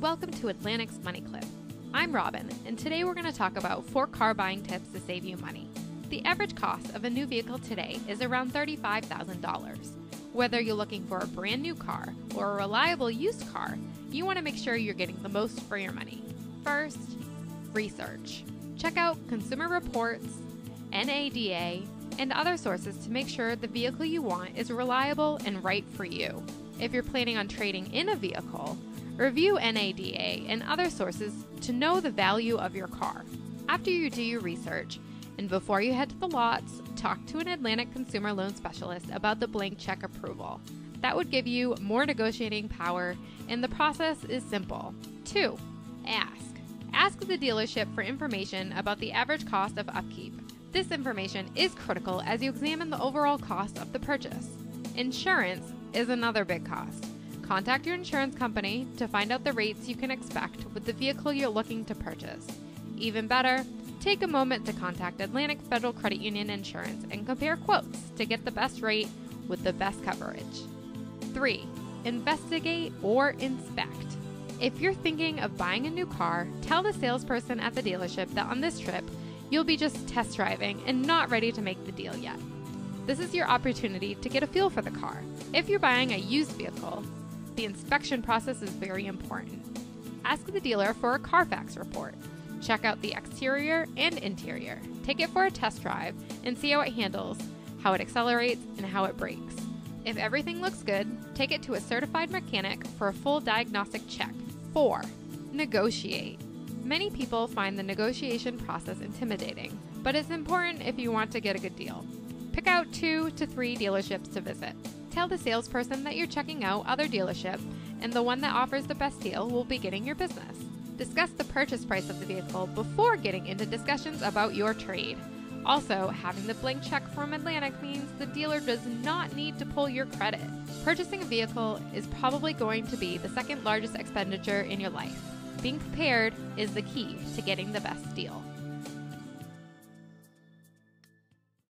welcome to Atlantic's Money Clip. I'm Robin, and today we're going to talk about 4 car buying tips to save you money. The average cost of a new vehicle today is around $35,000. Whether you're looking for a brand new car or a reliable used car, you want to make sure you're getting the most for your money. First, research. Check out Consumer Reports, NADA, and other sources to make sure the vehicle you want is reliable and right for you. If you're planning on trading in a vehicle, review NADA and other sources to know the value of your car. After you do your research, and before you head to the lots, talk to an Atlantic consumer loan specialist about the blank check approval. That would give you more negotiating power, and the process is simple. 2. Ask. Ask the dealership for information about the average cost of upkeep. This information is critical as you examine the overall cost of the purchase. Insurance is another big cost. Contact your insurance company to find out the rates you can expect with the vehicle you're looking to purchase. Even better, take a moment to contact Atlantic Federal Credit Union Insurance and compare quotes to get the best rate with the best coverage. 3. Investigate or inspect. If you're thinking of buying a new car, tell the salesperson at the dealership that on this trip, you'll be just test driving and not ready to make the deal yet. This is your opportunity to get a feel for the car. If you're buying a used vehicle, the inspection process is very important. Ask the dealer for a Carfax report. Check out the exterior and interior. Take it for a test drive and see how it handles, how it accelerates, and how it brakes. If everything looks good, take it to a certified mechanic for a full diagnostic check. 4. Negotiate. Many people find the negotiation process intimidating, but it's important if you want to get a good deal. Pick out 2 to 3 dealerships to visit. Tell the salesperson that you're checking out other dealerships, and the one that offers the best deal will be getting your business. Discuss the purchase price of the vehicle before getting into discussions about your trade. Also, having the blank check from Atlantic means the dealer does not need to pull your credit. Purchasing a vehicle is probably going to be the second largest expenditure in your life. Being prepared is the key to getting the best deal.